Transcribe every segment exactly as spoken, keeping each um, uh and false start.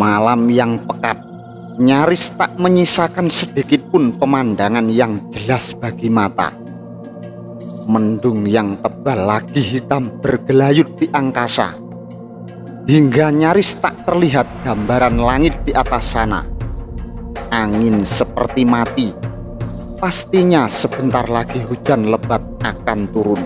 Malam yang pekat nyaris tak menyisakan sedikit pun pemandangan yang jelas bagi mata. Mendung yang tebal lagi hitam bergelayut di angkasa, hingga nyaris tak terlihat gambaran langit di atas sana. Angin seperti mati. Pastinya sebentar lagi hujan lebat akan turun.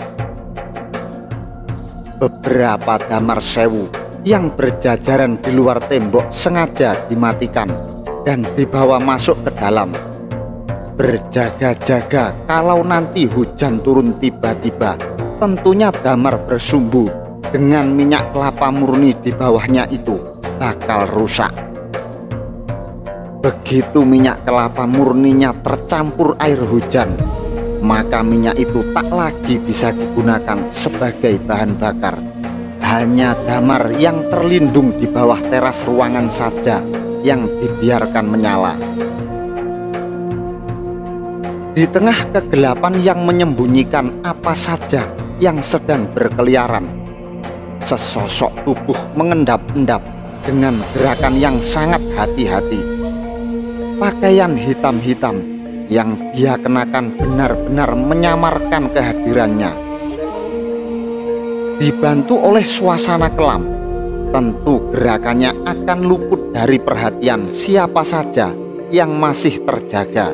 Beberapa damar sewu yang berjajaran di luar tembok sengaja dimatikan dan dibawa masuk ke dalam, berjaga-jaga kalau nanti hujan turun tiba-tiba. Tentunya damar bersumbu dengan minyak kelapa murni di bawahnya itu bakal rusak. Begitu minyak kelapa murninya tercampur air hujan, maka minyak itu tak lagi bisa digunakan sebagai bahan bakar. Hanya damar yang terlindung di bawah teras ruangan saja yang dibiarkan menyala. Di tengah kegelapan yang menyembunyikan apa saja yang sedang berkeliaran, sesosok tubuh mengendap-endap dengan gerakan yang sangat hati-hati. Pakaian hitam-hitam yang dia kenakan benar-benar menyamarkan kehadirannya. Dibantu oleh suasana kelam, tentu gerakannya akan luput dari perhatian siapa saja yang masih terjaga.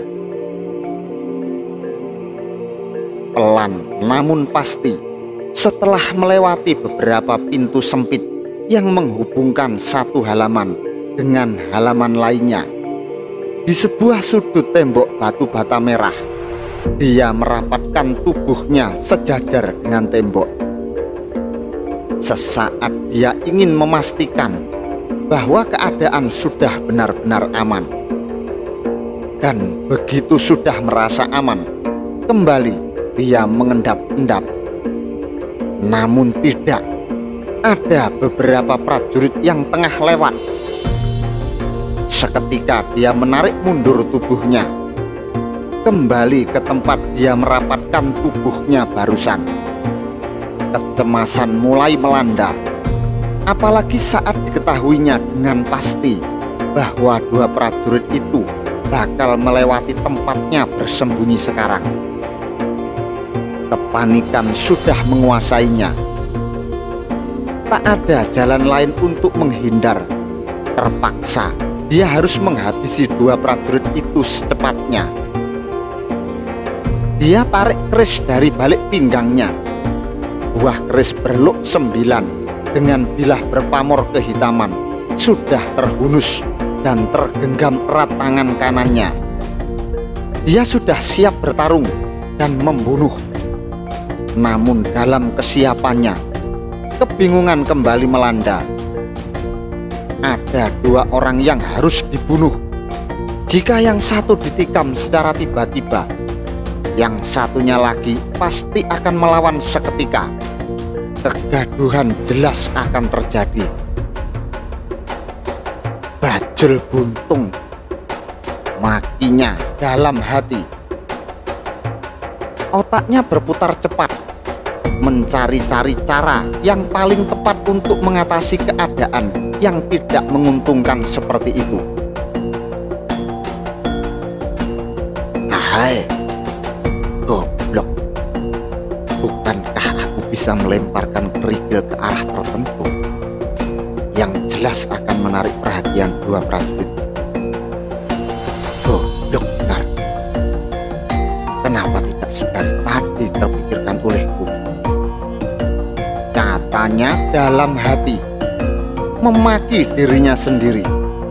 Pelan namun pasti, setelah melewati beberapa pintu sempit yang menghubungkan satu halaman dengan halaman lainnya, di sebuah sudut tembok batu bata merah, dia merapatkan tubuhnya sejajar dengan tembok. Sesaat dia ingin memastikan bahwa keadaan sudah benar-benar aman. Dan begitu sudah merasa aman, kembali dia mengendap-endap. Namun tidak, ada beberapa prajurit yang tengah lewat. Seketika dia menarik mundur tubuhnya, kembali ke tempat dia merapatkan tubuhnya barusan. Kecemasan mulai melanda, apalagi saat diketahuinya dengan pasti bahwa dua prajurit itu bakal melewati tempatnya bersembunyi sekarang. Kepanikan sudah menguasainya. Tak ada jalan lain untuk menghindar. Terpaksa dia harus menghabisi dua prajurit itu secepatnya. Dia tarik keris dari balik pinggangnya. Buah keris berluk sembilan dengan bilah berpamor kehitaman sudah terhunus dan tergenggam erat tangan kanannya. Dia sudah siap bertarung dan membunuh. Namun dalam kesiapannya, kebingungan kembali melanda. Ada dua orang yang harus dibunuh. Jika yang satu ditikam secara tiba-tiba, yang satunya lagi pasti akan melawan seketika. Kegaduhan jelas akan terjadi. Bajul buntung, makinya dalam hati. Otaknya berputar cepat, mencari-cari cara yang paling tepat untuk mengatasi keadaan yang tidak menguntungkan seperti itu. Hai, goblok, bukankah aku bisa melemparkan kerikil ke arah tertentu yang jelas akan menarik perhatian dua prajurit? Goblok benar. Kenapa tidak sedari tadi terpikirkan olehku? Katanya dalam hati, memaki dirinya sendiri.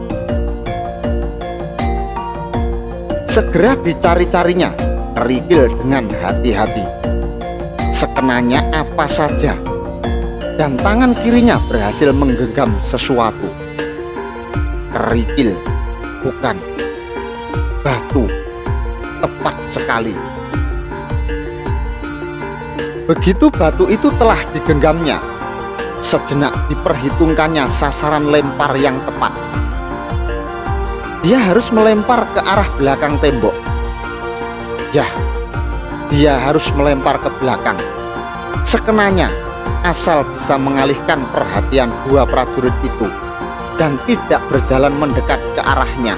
Segera dicari-carinya kerikil dengan hati-hati. Sekenanya apa saja, dan tangan kirinya berhasil menggenggam sesuatu. Kerikil, bukan batu. Tepat sekali. Begitu batu itu telah digenggamnya, sejenak diperhitungkannya sasaran lempar yang tepat. Dia harus melempar ke arah belakang tembok. Ya, dia harus melempar ke belakang. Sekenanya, asal bisa mengalihkan perhatian dua prajurit itu. dan tidak berjalan mendekat ke arahnya.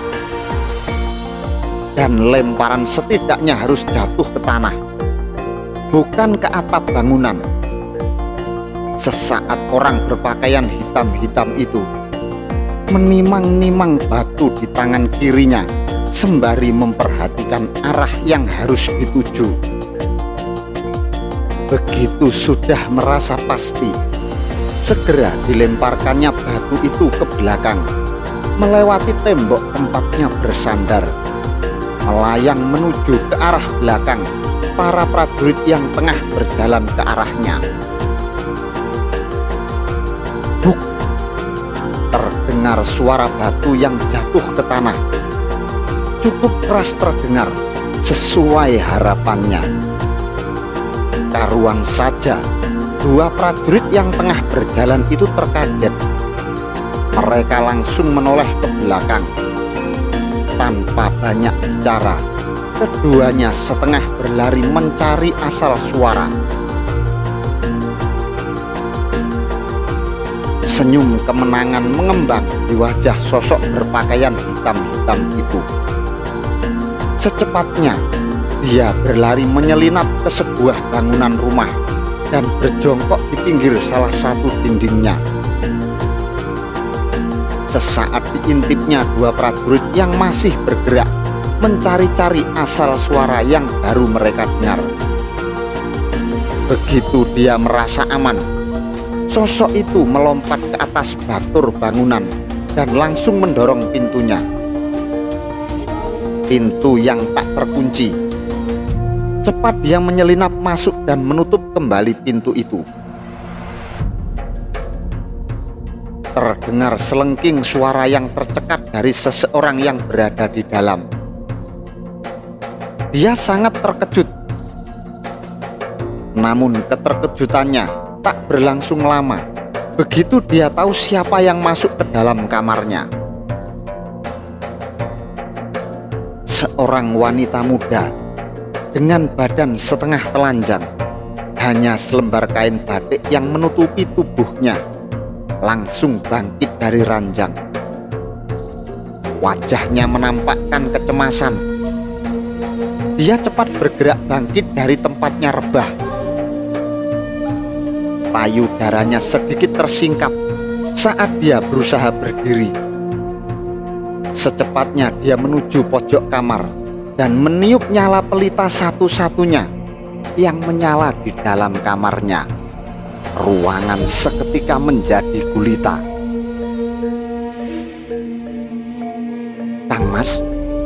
Dan lemparan setidaknya harus jatuh ke tanah, bukan ke atap bangunan. Sesaat orang berpakaian hitam-hitam itu menimang-nimang batu di tangan kirinya sembari memperhatikan arah yang harus dituju. Begitu sudah merasa pasti, segera dilemparkannya batu itu ke belakang, melewati tembok tempatnya bersandar, melayang menuju ke arah belakang para prajurit yang tengah berjalan ke arahnya. Buk! Terdengar suara batu yang jatuh ke tanah. Cukup keras terdengar, sesuai harapannya. Karuan saja, dua prajurit yang tengah berjalan itu terkaget. Mereka langsung menoleh ke belakang. Tanpa banyak bicara, keduanya setengah berlari mencari asal suara. Senyum kemenangan mengembang di wajah sosok berpakaian hitam-hitam itu. Secepatnya, dia berlari menyelinap ke sebuah bangunan rumah dan berjongkok di pinggir salah satu dindingnya. Sesaat diintipnya dua prajurit yang masih bergerak mencari-cari asal suara yang baru mereka dengar. Begitu dia merasa aman, sosok itu melompat ke atas batur bangunan dan langsung mendorong pintunya. Pintu yang tak terkunci. Cepat dia menyelinap masuk dan menutup kembali pintu itu. Terdengar selengking suara yang tercekat dari seseorang yang berada di dalam. Dia sangat terkejut. Namun keterkejutannya tak berlangsung lama. Begitu dia tahu siapa yang masuk ke dalam kamarnya. Seorang wanita muda dengan badan setengah telanjang, hanya selembar kain batik yang menutupi tubuhnya, langsung bangkit dari ranjang. Wajahnya menampakkan kecemasan. Dia cepat bergerak bangkit dari tempatnya rebah. Payudaranya sedikit tersingkap saat dia berusaha berdiri. Secepatnya dia menuju pojok kamar dan meniup nyala pelita satu-satunya yang menyala di dalam kamarnya. Ruangan seketika menjadi gulita. "Kang Mas."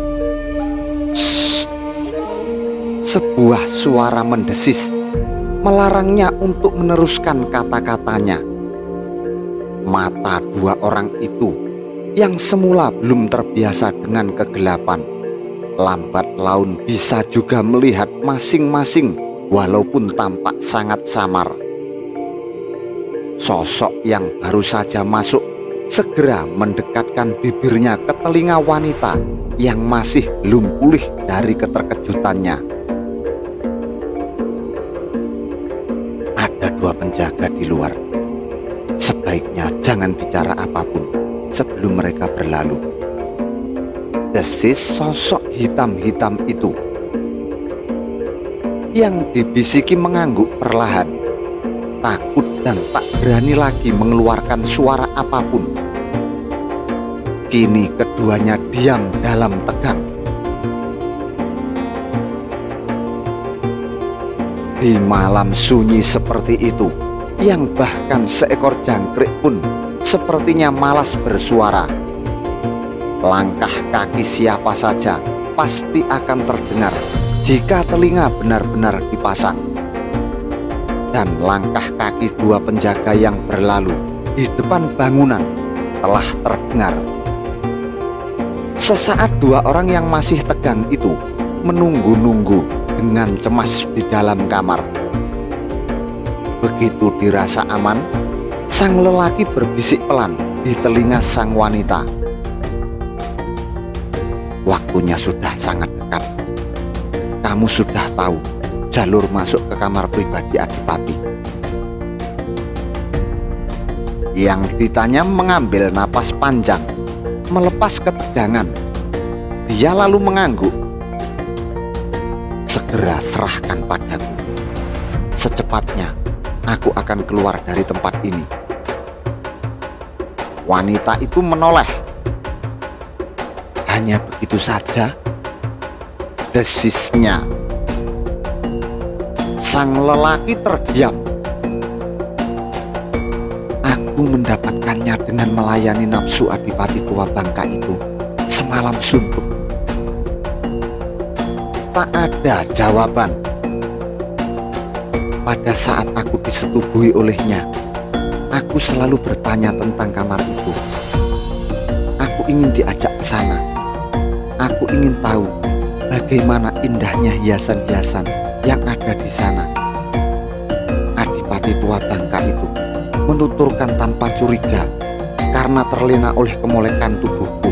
Shh. Sebuah suara mendesis melarangnya untuk meneruskan kata-katanya. Mata dua orang itu yang semula belum terbiasa dengan kegelapan, lambat laun bisa juga melihat masing-masing walaupun tampak sangat samar. Sosok yang baru saja masuk segera mendekatkan bibirnya ke telinga wanita yang masih belum pulih dari keterkejutannya. "Ada dua penjaga di luar. Sebaiknya jangan bicara apapun sebelum mereka berlalu," desis sosok hitam-hitam itu. Yang dibisiki mengangguk perlahan, takut dan tak berani lagi mengeluarkan suara apapun. Kini keduanya diam dalam tegang. Di malam sunyi seperti itu, yang bahkan seekor jangkrik pun sepertinya malas bersuara, langkah kaki siapa saja pasti akan terdengar jika telinga benar-benar dipasang. Dan langkah kaki dua penjaga yang berlalu di depan bangunan telah terdengar. Sesaat dua orang yang masih tegang itu menunggu-nunggu dengan cemas di dalam kamar. Begitu dirasa aman, sang lelaki berbisik pelan di telinga sang wanita. "Waktunya sudah sangat dekat. Kamu sudah tahu jalur masuk ke kamar pribadi Adipati." Yang ditanya mengambil napas panjang, melepas ketegangan. Dia lalu mengangguk. Segera serahkan padaku. Secepatnya aku akan keluar dari tempat ini. Wanita itu menoleh. Hanya begitu saja, desisnya. Sang lelaki terdiam. Aku mendapatkannya dengan melayani nafsu adipati tua bangka itu semalam suntuk. Tak ada jawaban. Pada saat aku disetubuhi olehnya, aku selalu bertanya tentang kamar itu. Aku ingin diajak ke sana. Aku ingin tahu bagaimana indahnya hiasan-hiasan yang ada di sana. Adipati tua bangka itu menuturkan tanpa curiga karena terlena oleh kemolekan tubuhku.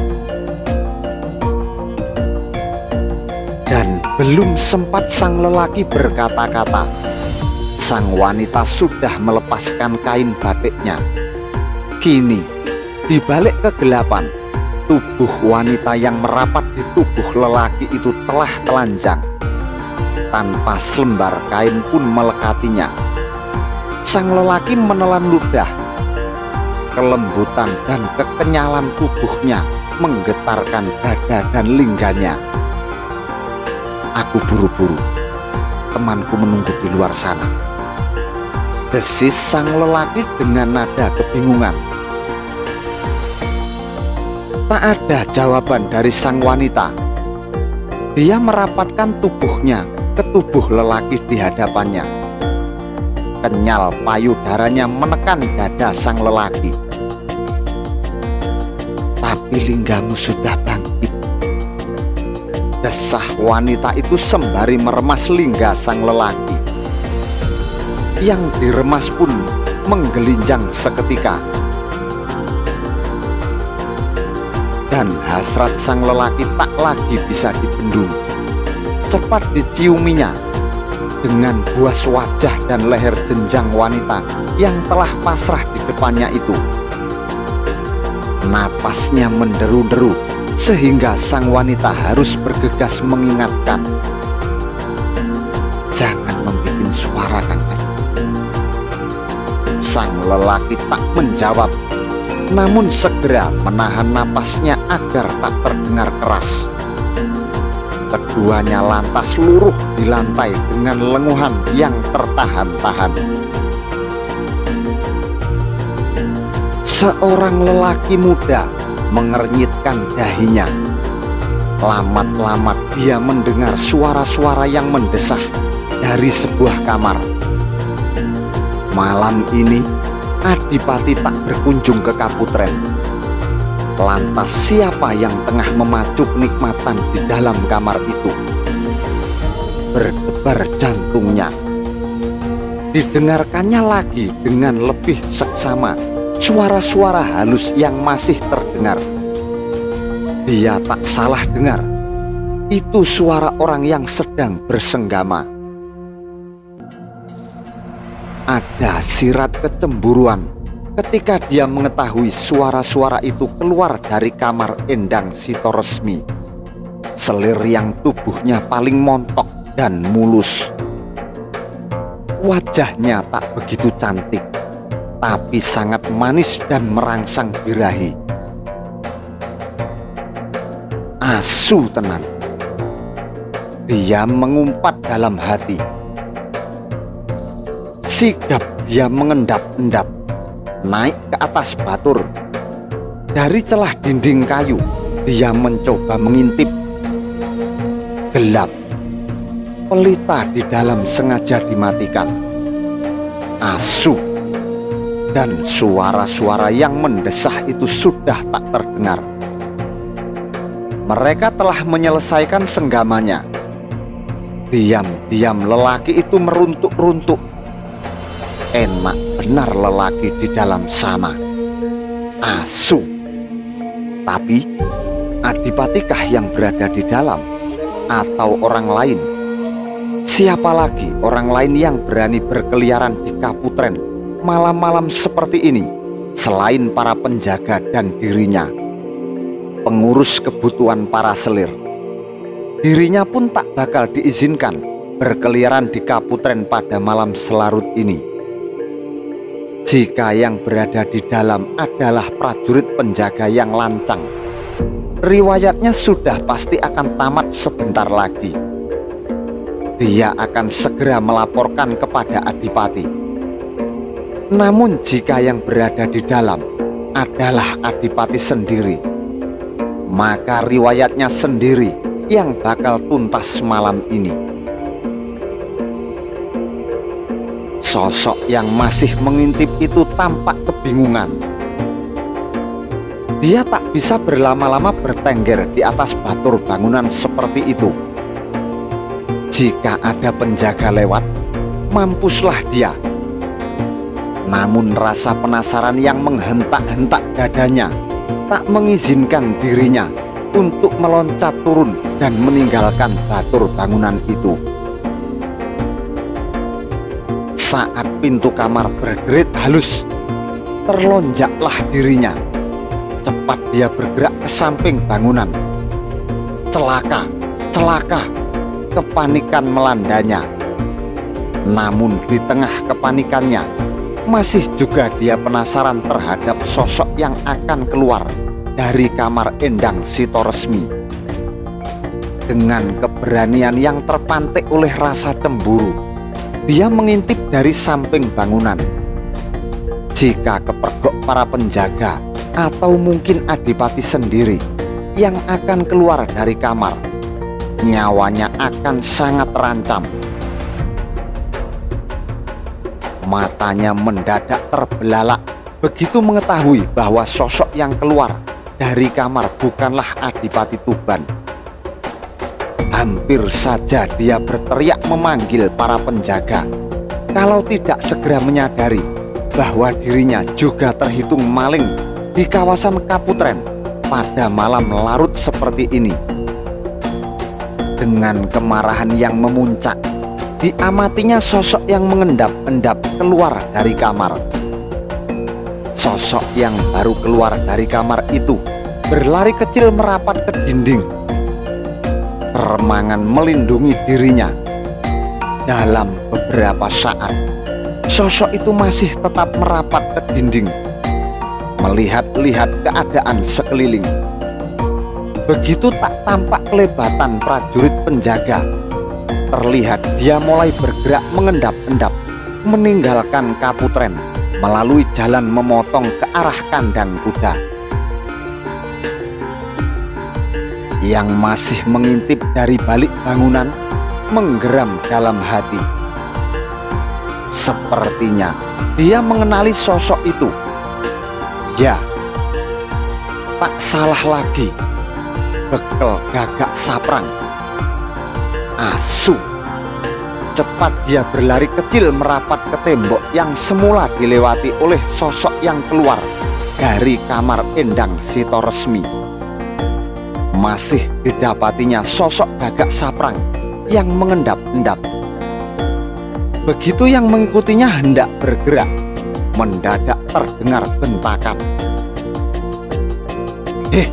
Dan belum sempat sang lelaki berkata-kata, sang wanita sudah melepaskan kain batiknya. Kini, di balik kegelapan, tubuh wanita yang merapat di tubuh lelaki itu telah telanjang. Tanpa selembar kain pun melekatinya. Sang lelaki menelan ludah. Kelembutan dan kekenyalan tubuhnya menggetarkan dada dan lingganya. Aku buru-buru. Temanku menunggu di luar sana. Desis sang lelaki dengan nada kebingungan. Tak ada jawaban dari sang wanita. Dia merapatkan tubuhnya ke tubuh lelaki di hadapannya. Kenyal payudaranya menekan dada sang lelaki. Tapi linggamu sudah bangkit, desah wanita itu sembari meremas lingga sang lelaki. Yang diremas pun menggelinjang seketika. Dan hasrat sang lelaki tak lagi bisa dibendung. Cepat diciuminya dengan buas wajah dan leher jenjang wanita yang telah pasrah di depannya itu. Napasnya menderu-deru sehingga sang wanita harus bergegas mengingatkan. Jangan membuat suara, Kang Mas. Sang lelaki tak menjawab, namun segera menahan napasnya agar tak terdengar keras. Keduanya lantas luruh di lantai dengan lenguhan yang tertahan-tahan. Seorang lelaki muda mengernyitkan dahinya. Lamat-lamat dia mendengar suara-suara yang mendesah dari sebuah kamar. Malam ini Adipati tak berkunjung ke Kaputren. Lantas siapa yang tengah memacu kenikmatan di dalam kamar itu? Berdebar jantungnya. Didengarkannya lagi dengan lebih seksama suara-suara halus yang masih terdengar. Dia tak salah dengar. Itu suara orang yang sedang bersenggama. Ada sirat kecemburuan ketika dia mengetahui suara-suara itu keluar dari kamar Endang Sitoresmi, selir yang tubuhnya paling montok dan mulus. Wajahnya tak begitu cantik, tapi sangat manis dan merangsang birahi. Asu tenan. Dia mengumpat dalam hati. Sigap dia mengendap-endap naik ke atas batur. Dari celah dinding kayu dia mencoba mengintip. Gelap. Pelita di dalam sengaja dimatikan. Asu. Dan suara-suara yang mendesah itu sudah tak terdengar. Mereka telah menyelesaikan senggamanya. Diam-diam lelaki itu meruntuk-runtuk. Enak benar lelaki di dalam sana. Asu. Tapi Adipatikah yang berada di dalam atau orang lain? Siapa lagi orang lain yang berani berkeliaran di Kaputren malam-malam seperti ini selain para penjaga dan dirinya, pengurus kebutuhan para selir. Dirinya pun tak bakal diizinkan berkeliaran di Kaputren pada malam selarut ini. Jika yang berada di dalam adalah prajurit penjaga yang lancang, riwayatnya sudah pasti akan tamat sebentar lagi. Dia akan segera melaporkan kepada Adipati. Namun jika yang berada di dalam adalah Adipati sendiri, maka riwayatnya sendiri yang bakal tuntas malam ini. Sosok yang masih mengintip itu tampak kebingungan. Dia tak bisa berlama-lama bertengger di atas batur bangunan seperti itu. Jika ada penjaga lewat, mampuslah dia. Namun rasa penasaran yang menghentak-hentak dadanya tak mengizinkan dirinya untuk meloncat turun dan meninggalkan batur bangunan itu. Saat pintu kamar berderit halus, terlonjaklah dirinya. Cepat dia bergerak ke samping bangunan. Celaka, celaka, kepanikan melandanya. Namun di tengah kepanikannya, masih juga dia penasaran terhadap sosok yang akan keluar dari kamar Endang Sitoresmi. Dengan keberanian yang terpantik oleh rasa cemburu, dia mengintip dari samping bangunan. Jika kepergok para penjaga atau mungkin Adipati sendiri yang akan keluar dari kamar, nyawanya akan sangat terancam. Matanya mendadak terbelalak begitu mengetahui bahwa sosok yang keluar dari kamar bukanlah Adipati Tuban. Hampir saja dia berteriak memanggil para penjaga, kalau tidak segera menyadari bahwa dirinya juga terhitung maling di kawasan Kaputren pada malam larut seperti ini. Dengan kemarahan yang memuncak, diamatinya sosok yang mengendap-endap keluar dari kamar. Sosok yang baru keluar dari kamar itu berlari kecil merapat ke dinding. Remangan melindungi dirinya. Dalam beberapa saat, sosok itu masih tetap merapat ke dinding, melihat-lihat keadaan sekeliling. Begitu tak tampak kelebatan prajurit penjaga, terlihat dia mulai bergerak mengendap-endap meninggalkan Kaputren melalui jalan memotong ke arah kandang kuda. Yang masih mengintip dari balik bangunan menggeram dalam hati. Sepertinya dia mengenali sosok itu. Ya, tak salah lagi, Bekel Gagak Saprang. Asu. Cepat dia berlari kecil merapat ke tembok yang semula dilewati oleh sosok yang keluar dari kamar Endang Sitoresmi. Masih didapatinya sosok Gagak Saprang yang mengendap-endap. Begitu yang mengikutinya hendak bergerak, mendadak terdengar bentakan. Heh!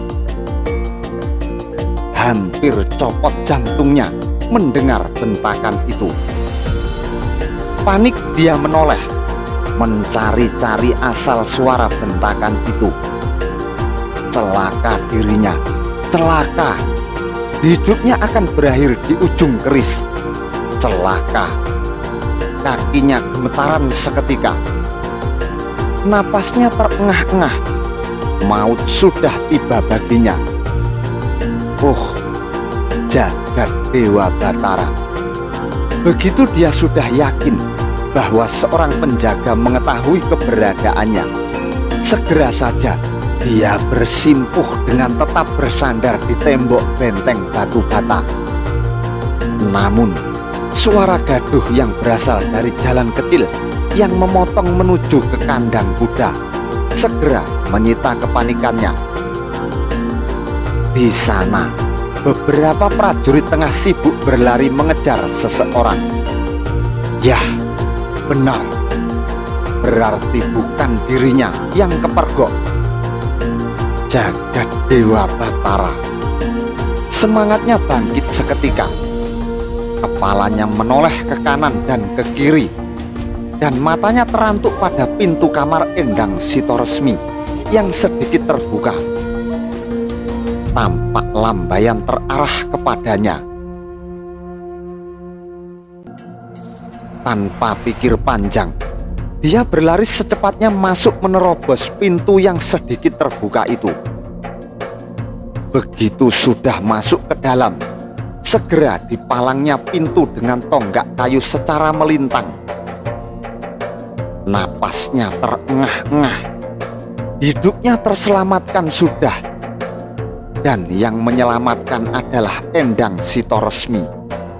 Hampir copot jantungnya mendengar bentakan itu. Panik dia menoleh, mencari-cari asal suara bentakan itu. Celaka dirinya, celaka. Hidupnya akan berakhir di ujung keris. Celaka. Kakinya gemetaran seketika. Napasnya terengah-engah. Maut sudah tiba baginya. Oh, jagat Dewa Batara. Begitu dia sudah yakin bahwa seorang penjaga mengetahui keberadaannya, segera saja dia bersimpuh dengan tetap bersandar di tembok benteng batu bata. Namun suara gaduh yang berasal dari jalan kecil yang memotong menuju ke kandang kuda segera menyita kepanikannya. Di sana beberapa prajurit tengah sibuk berlari mengejar seseorang. Yah, benar, berarti bukan dirinya yang kepergok. Jagat Dewa Batara. Semangatnya bangkit seketika. Kepalanya menoleh ke kanan dan ke kiri, dan matanya terantuk pada pintu kamar Endang Sitoresmi yang sedikit terbuka. Tampak lambaian terarah kepadanya. Tanpa pikir panjang, dia berlari secepatnya masuk menerobos pintu yang sedikit terbuka itu. Begitu sudah masuk ke dalam, segera dipalangnya pintu dengan tonggak kayu secara melintang. Napasnya terengah-engah. Hidupnya terselamatkan sudah. Dan yang menyelamatkan adalah Endang Sitoresmi.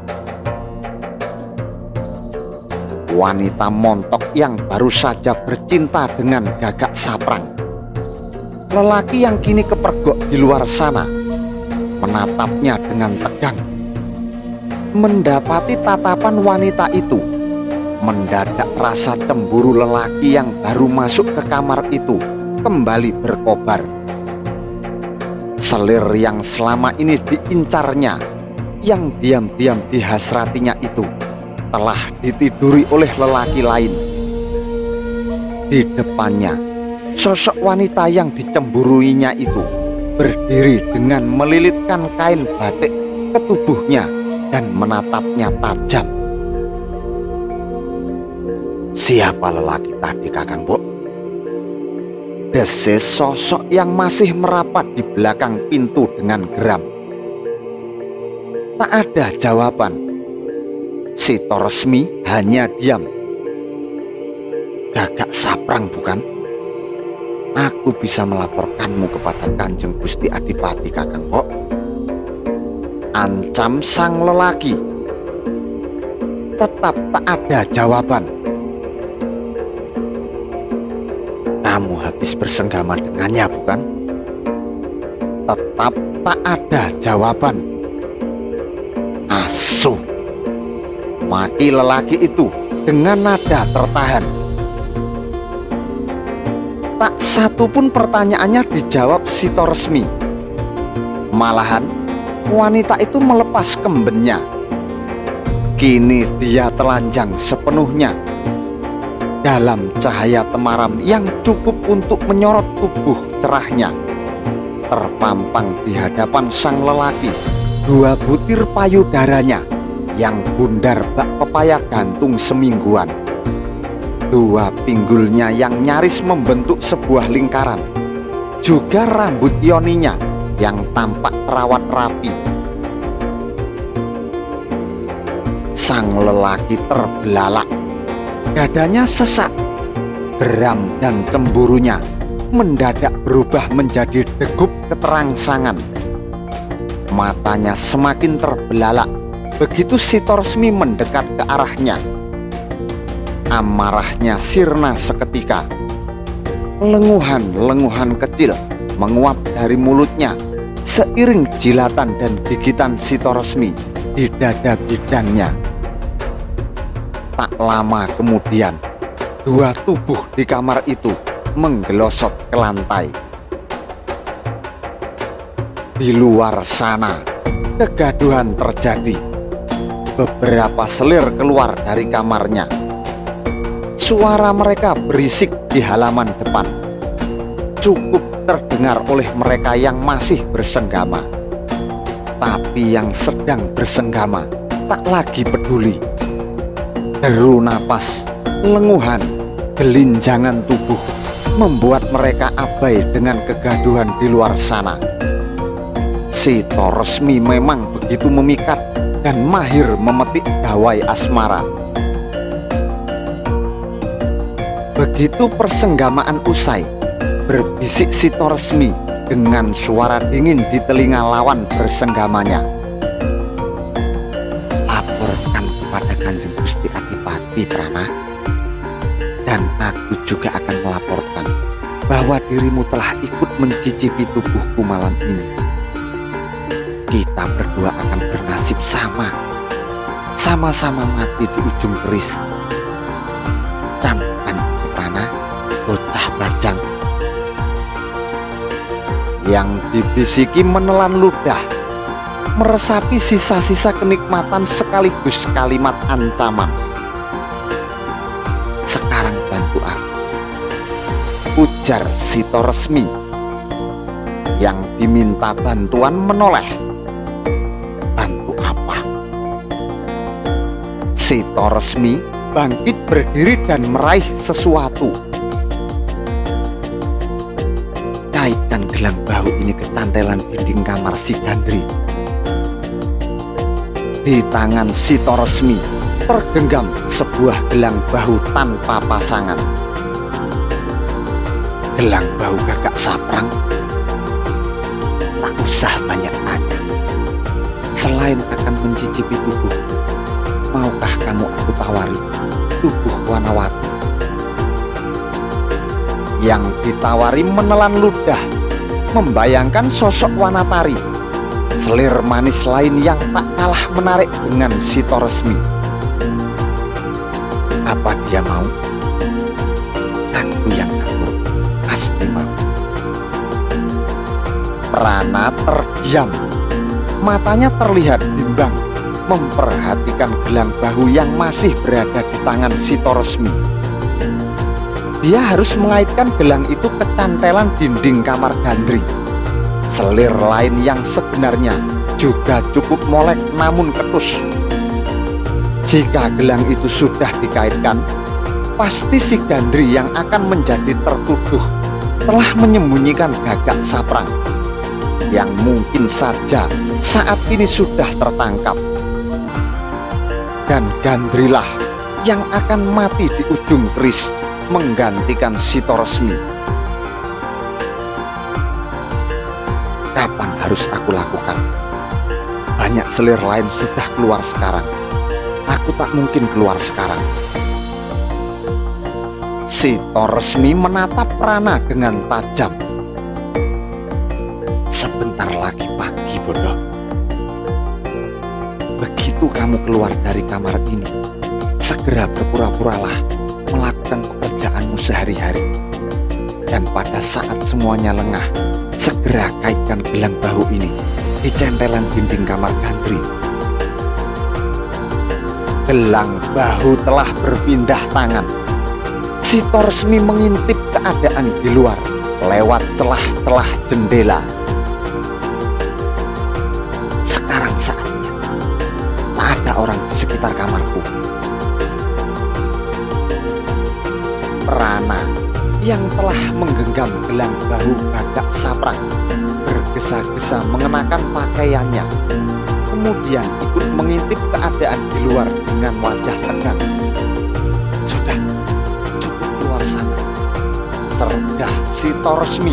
Wanita montok yang baru saja bercinta dengan Gagak Saprang. Lelaki yang kini kepergok di luar sana menatapnya dengan tegang. Mendapati tatapan wanita itu, mendadak rasa cemburu lelaki yang baru masuk ke kamar itu kembali berkobar. Selir yang selama ini diincarnya, yang diam-diam dihasratinya itu, telah ditiduri oleh lelaki lain. Di depannya, sosok wanita yang dicemburuinya itu berdiri dengan melilitkan kain batik ke tubuhnya dan menatapnya tajam. Siapa lelaki tadi, Kakang Mbok? Desis sosok yang masih merapat di belakang pintu dengan geram. Tak ada jawaban. Sitoresmi hanya diam. Gagak Saprang bukan? Aku bisa melaporkanmu kepada Kanjeng Gusti Adipati, Kakang Mbok. Ancam sang lelaki. Tetap tak ada jawaban. Kamu habis bersenggama dengannya bukan? Tetap tak ada jawaban. Asuh. Maki lelaki itu dengan nada tertahan. Tak satu pun pertanyaannya dijawab Sitoresmi. Malahan wanita itu melepas kembennya. Kini dia telanjang sepenuhnya dalam cahaya temaram yang cukup untuk menyorot tubuh cerahnya. Terpampang di hadapan sang lelaki dua butir payudaranya yang bundar bak pepaya gantung semingguan. Dua pinggulnya yang nyaris membentuk sebuah lingkaran. Juga rambut yoninya yang tampak terawat rapi. Sang lelaki terbelalak. Dadanya sesak. Geram dan cemburunya mendadak berubah menjadi degup keterangsangan. Matanya semakin terbelalak begitu Sitoresmi mendekat ke arahnya. Amarahnya sirna seketika. Lenguhan-lenguhan kecil menguap dari mulutnya seiring jilatan dan gigitan Sitoresmi di dada bidangnya. Tak lama kemudian, dua tubuh di kamar itu menggelosot ke lantai. Di luar sana, kegaduhan terjadi. Beberapa selir keluar dari kamarnya. Suara mereka berisik di halaman depan. Cukup terdengar oleh mereka yang masih bersenggama. Tapi yang sedang bersenggama tak lagi peduli. Deru napas, lenguhan, gelinjangan tubuh membuat mereka abai dengan kegaduhan di luar sana. Sitoresmi memang begitu memikat dan mahir memetik gawai asmara. Begitu persenggamaan usai, berbisik Sitoresmi dengan suara dingin di telinga lawan bersenggamanya. Laporkan kepada Kanjeng Gusti Adipati Prana, dan aku juga akan melaporkan bahwa dirimu telah ikut mencicipi tubuhku malam ini. Kita berdua akan bernasib sama, sama-sama mati di ujung keris. Camkan, Prana. bocah bajang yang dibisiki menelan ludah, meresapi sisa-sisa kenikmatan sekaligus kalimat ancaman. "Sekarang bantu aku," ujar Sito Resmi. Yang diminta bantuan menoleh. "Bantu apa?" Sito Resmi bangkit berdiri dan meraih sesuatu. Kaitkan gelang bahu ini kecantelan dinding kamar si Gandri. Di tangan Sito Resmi tergenggam sebuah gelang bahu tanpa pasangan. Gelang bahu Gagak Saprang. Tak usah banyak tanya. Selain akan mencicipi tubuh, maukah kamu aku tawari tubuh Wanawati? Yang ditawari menelan ludah, membayangkan sosok Wanatari, selir manis lain yang tak kalah menarik dengan Sito Resmi. Apa dia mau? Aku yang atur, pasti mau. Prana terdiam, matanya terlihat bimbang, memperhatikan gelang bahu yang masih berada di tangan Sito Resmi. Dia harus mengaitkan gelang itu ke cantelan dinding kamar Gandri. Selir lain yang sebenarnya juga cukup molek namun ketus. Jika gelang itu sudah dikaitkan, pasti si Gandri yang akan menjadi tertuduh telah menyembunyikan Gagak Saprang, yang mungkin saja saat ini sudah tertangkap. Dan Gandrilah yang akan mati di ujung keris menggantikan Sito Resmi. Kapan harus aku lakukan? Banyak selir lain sudah keluar sekarang. Aku tak mungkin keluar sekarang. Sito Resmi menatap Prana dengan tajam. Sebentar lagi pagi, bodoh. Begitu kamu keluar dari kamar ini, segera berpura-puralah melakukan pekerjaanmu sehari-hari. Dan pada saat semuanya lengah, segera kaitkan gelang bahu ini di cantelan dinding kamar Gandri. Gelang bahu telah berpindah tangan. Sito Resmi mengintip keadaan di luar lewat celah-celah jendela. Sekarang saatnya. Tak ada orang di sekitar kamarku. Prana yang telah menggenggam gelang bahu Gagak Saprang bergesa-gesa mengenakan pakaiannya, kemudian ikut mengintip keadaan di luar dengan wajah tegang. Sudah, cukup keluar sana, sergah Sito Resmi.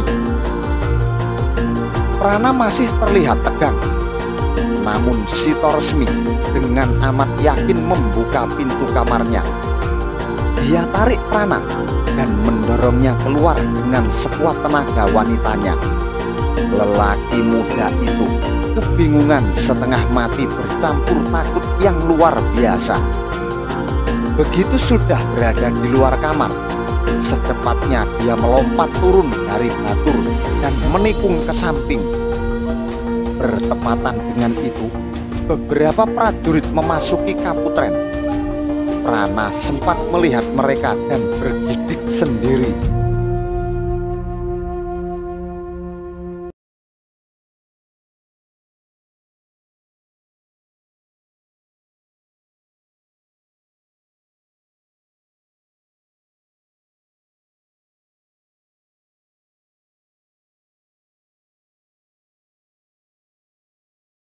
Prana masih terlihat tegang, namun Sito Resmi dengan amat yakin membuka pintu kamarnya. Dia tarik Prana dan mendorongnya keluar dengan sekuat tenaga wanitanya. Lelaki muda itu kebingungan setengah mati bercampur takut yang luar biasa. Begitu sudah berada di luar kamar, secepatnya dia melompat turun dari batur dan menikung ke samping. Bertepatan dengan itu, beberapa prajurit memasuki Kaputren. Prana sempat melihat mereka dan bergidik sendiri.